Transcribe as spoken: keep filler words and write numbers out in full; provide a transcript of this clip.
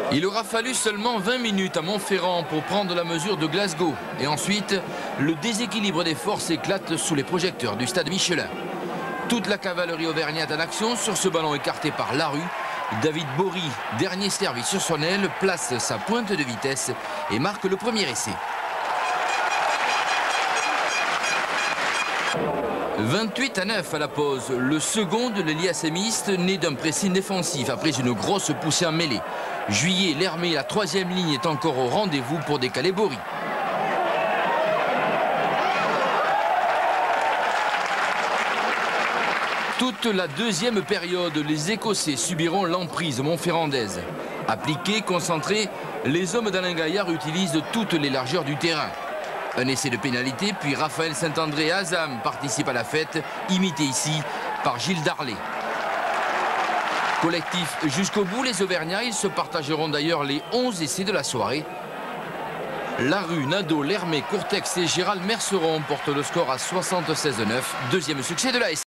Il aura fallu seulement vingt minutes à Montferrand pour prendre la mesure de Glasgow. Et ensuite, le déséquilibre des forces éclate sous les projecteurs du stade Michelin. Toute la cavalerie auvergnate en action sur ce ballon écarté par Larue. David Bory, dernier servi sur son aile, place sa pointe de vitesse et marque le premier essai. vingt-huit à neuf à la pause. Le second de l'Eliassémiste, né d'un pressing défensif après une grosse poussée en mêlée. Juillet, Lermé, la troisième ligne est encore au rendez-vous pour décaler Bory. Toute la deuxième période, les Écossais subiront l'emprise montferrandaise. Appliqués, concentrés, les hommes d'Alain Gaillard utilisent toutes les largeurs du terrain. Un essai de pénalité, puis Raphaël Saint-André et Azam participent à la fête, imité ici par Gilles Darlé. Collectif jusqu'au bout, les Auvergnats, ils se partageront d'ailleurs les onze essais de la soirée. Larue, Nadeau, Lermé, Courtex et Gérald Merceron portent le score à soixante-seize à neuf. Deuxième succès de l'A S.